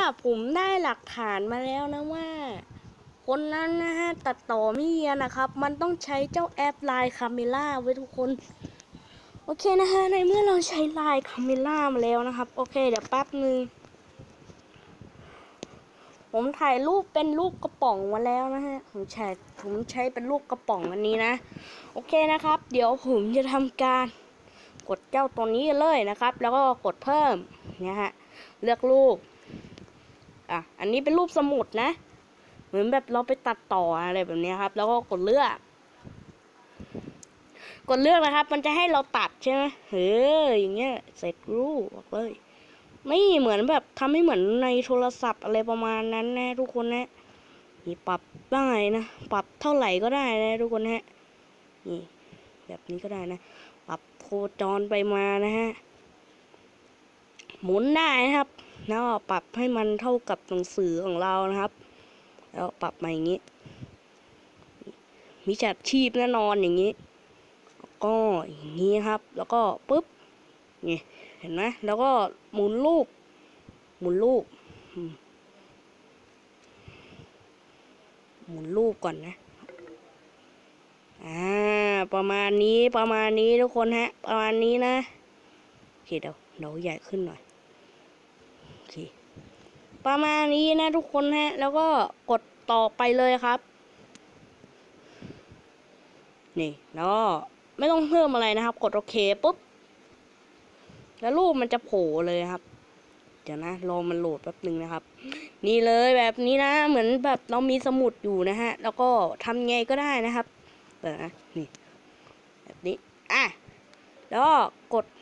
ผมได้หลักฐานมาแล้วนะว่าคนนั้นนะฮะตัดต่อไม่เนียนนะครับมันต้องใช้เจ้าแอปไลน์คาเมล่าไว้ทุกคนโอเคนะฮะในเมื่อเราใช้ไลน์คาเมล่ามาแล้วนะครับโอเคเดี๋ยวแป๊บนึงผมถ่ายรูปเป็นรูปกระป๋องมาแล้วนะฮะผมใช้เป็นรูปกระป๋องอันนี้นะโอเคนะครับเดี๋ยวผมจะทำการกดเจ้าตัวนี้เลยนะครับแล้วก็กดเพิ่มเนี่ยฮะเลือกรูปอันนี้เป็นรูปสมุดนะเหมือนแบบเราไปตัดต่ออะไรแบบนี้ครับแล้วก็กดเลือกนะครับมันจะให้เราตัดใช่ไหมอย่างเงี้ยเสร็จรูปออกเลยไม่เหมือนแบบทำให้เหมือนในโทรศัพท์อะไรประมาณนั้นนะทุกคนนะนี่ปรับได้นะปรับเท่าไหร่ก็ได้นะทุกคนนะนี่แบบนี้ก็ได้นะปรับโคจรไปมานะฮะหมุนได้นะครับแล้วปรับให้มันเท่ากับหนังสือของเรานะครับแล้วปรับมาอย่างนี้มิจฉาชีพแน่นอนอย่างนี้ก็อย่างนี้ครับแล้วก็ปุ๊บนี่เห็นไหมแล้วก็หมุนรูปก่อนนะประมาณนี้ทุกคนฮะประมาณนี้นะโอเคเดี๋ยวใหญ่ขึ้นหน่อยโอเคประมาณนี้นะทุกคนฮะแล้วก็กดต่อไปเลยครับนี่แล้วไม่ต้องเพิ่มอะไรนะครับกดโอเคปุ๊บแล้วรูปมันจะโผล่เลยครับเดี๋ยวนะรอมันโหลดแป๊บนึงนะครับนี่เลยแบบนี้นะเหมือนแบบเรามีสมุดอยู่นะฮะแล้วก็ทำไงก็ได้นะครับนะนี่แบบนี้แล้วก็กด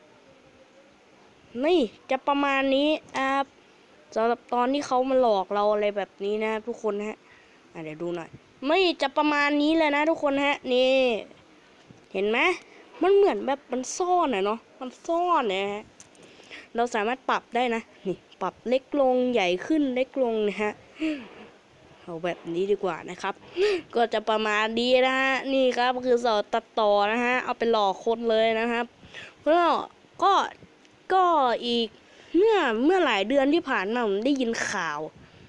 นี่จะประมาณนี้สำหรับตอนที่เขามาหลอกเราอะไรแบบนี้นะทุกคนฮะเดี๋ยวดูหน่อยไม่จะประมาณนี้เลยนะทุกคนฮะนี่เห็นไหมมันเหมือนแบบมันซ่อนเนาะมันซ่อนนะฮะเราสามารถปรับได้นะนี่ปรับเล็กลงใหญ่ขึ้นเล็กลงนะฮะเอาแบบนี้ดีกว่านะครับก็จะประมาณนี้นะฮะนี่ครับคือสอนตัดต่อนะฮะเอาไปหลอกคนเลยนะครับแล้วก็อีกเมื่อหลายเดือนที่ผ่านมาผมได้ยินข่าว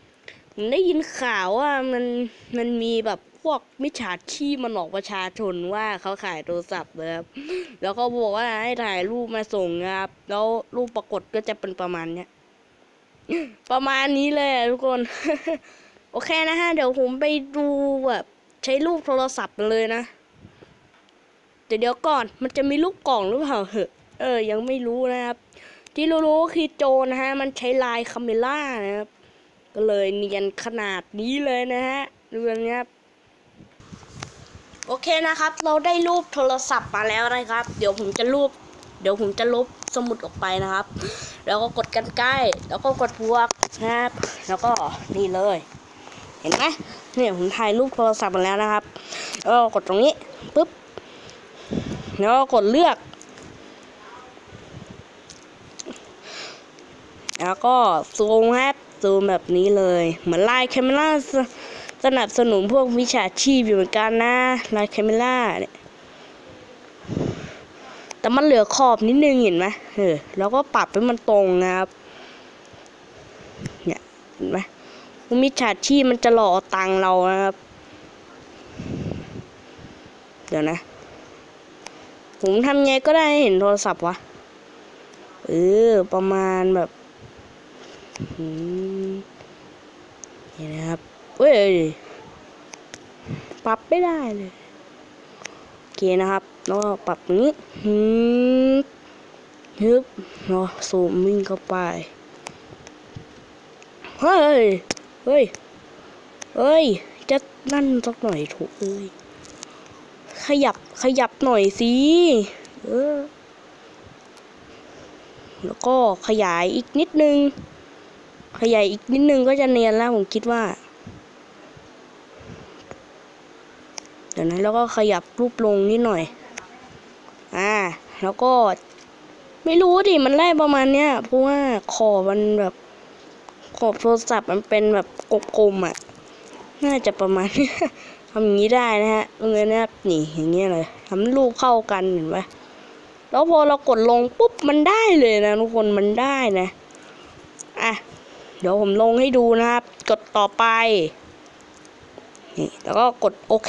ว่ามันมีแบบพวกมิจฉาชีพมาหลอกประชาชนว่าเขาขายโทรศัพท์นะครับแล้วก็บอกว่าให้ถ่ายรูปมาส่งครับแล้วรูปปรากฏก็จะเป็นประมาณเนี้ยประมาณนี้เลยทุกคน โอเคนะฮะเดี๋ยวผมไปดูแบบใช้รูปโทรศัพท์เลยนะแต่เดี๋ยวก่อนมันจะมีลูกกล่องหรือเปล่ายังไม่รู้นะครับที่รู้คือโจรนะฮะมันใช้ไลน์คาเมล่านะครับก็เลยเนียนขนาดนี้เลยนะฮะดูแบบนี้ครับโอเคนะครับเราได้รูปโทรศัพท์มาแล้วนะครับเดี๋ยวผมจะลบสมุดออกไปนะครับแล้วก็กดกันใกล้แล้วก็กดพวกนะครับแล้วก็นี่เลยเห็นไหมเนี่ยผมถ่ายรูปโทรศัพท์มาแล้วนะครับกดตรงนี้ปุ๊บแล้วก็กดเลือกแล้วก็ซูมครับซูมแบบนี้เลยเหมือนไลน์แคมเมล่าสนับสนุนพวกวิชาชีพอยู่เหมือนกันนะไลน์แคมเมล่าเนี่ยแต่มันเหลือขอบนิดนึงเห็นไหมแล้วก็ปรับให้มันตรงนะครับเนี่ยเห็นไหมวิชาชีพมันจะหลอกตังเรานะครับเดี๋ยวนะผมทำไงก็ได้เห็นโทรศัพท์วะประมาณแบบนี่นะครับปรับไม่ได้เลยโอเคนะครับแล้วก็ปรับนี้เนาะซูมวิ่งเข้าไปเฮ้ยจะนั่นสักหน่อยถูกขยับหน่อยสิแล้วก็ขยายอีกนิดนึงก็จะเนียนแล้วผมคิดว่าเดี๋ยวนะแล้วก็ขยับรูปลงนิดหน่อยแล้วก็ไม่รู้ดิมันไล่ประมาณเนี้ยเพราะว่าขอบมันแบบขอบโทรศัพท์มันเป็นแบบกลมๆน่าจะประมาณนี้ทำอย่างนี้ได้นะฮะตรงนี้นะครับนี่อย่างเงี้ยเลยทำรูปเข้ากันเห็นไหมแล้วพอเรากดลงปุ๊บมันได้เลยนะทุกคนมันได้นะเดี๋ยวผมลงให้ดูนะครับกดต่อไปนี่แล้วก็กดโอเค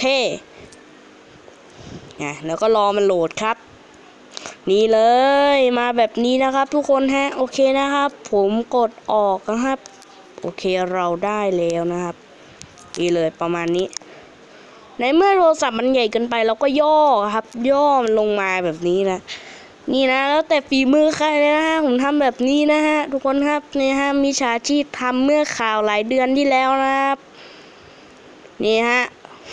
แล้วก็รอมันโหลดครับนี่เลยมาแบบนี้นะครับทุกคนฮะโอเคนะครับผมกดออกนะครับโอเคเราได้แล้วนะครับนี่เลยประมาณนี้ในเมื่อโทรศัพท์มันใหญ่เกินไปเราก็ย่อครับย่อมันลงมาแบบนี้นะนี่นะแล้วแต่ฝีมือใครเลยนะฮะผมทำแบบนี้นะฮะทุกคนครับนี่ฮะมิจฉาชีพทำเมื่อข่าวหลายเดือนที่แล้วนะครับนี่ฮะ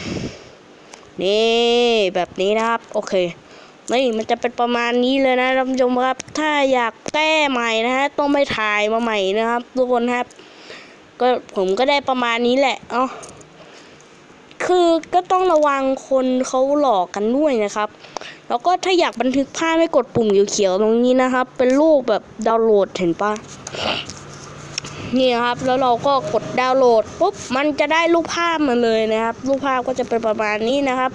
นี่แบบนี้นะครับโอเคนี่มันจะเป็นประมาณนี้เลยนะท่านผู้ชมครับถ้าอยากแก้ใหม่นะฮะต้องไปถ่ายมาใหม่นะครับทุกคนครับก็ผมก็ได้ประมาณนี้แหละคือก็ต้องระวังคนเขาหลอกกันด้วยนะครับแล้วก็ถ้าอยากบันทึกภาพให้กดปุ่มเขียวๆตรงนี้นะครับเป็นรูปแบบดาวน์โหลดเห็นปะนี่ครับแล้วเราก็กดดาวน์โหลดปุ๊บมันจะได้รูปภาพมาเลยนะครับรูปภาพก็จะเป็นประมาณนี้นะครับ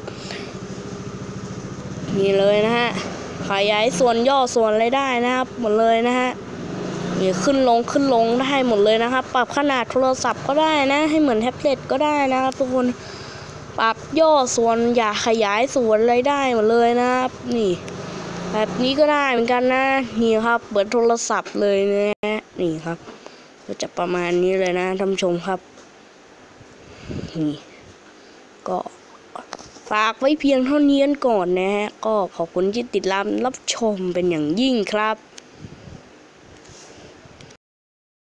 นี่เลยนะฮะขยายส่วนย่อส่วนอะไรได้นะครับหมดเลยนะฮะนี่ขึ้นลงได้หมดเลยนะครับปรับขนาดโทรศัพท์ก็ได้นะให้เหมือนแท็บเล็ตก็ได้นะครับทุกคนปรับย่อส่วนอย่าขยายส่วนอะไรได้หมดเลยนะครับนี่แบบนี้ก็ได้เหมือนกันนะนี่ครับเปิดโทรศัพท์เลยนะนี่ครับก็จะประมาณนี้เลยนะท่านผู้ชมครับนี่ก็ฝากไว้เพียงเท่านี้ก่อนนะฮะก็ขอบคุณที่ติดตามรับชมเป็นอย่างยิ่งครับ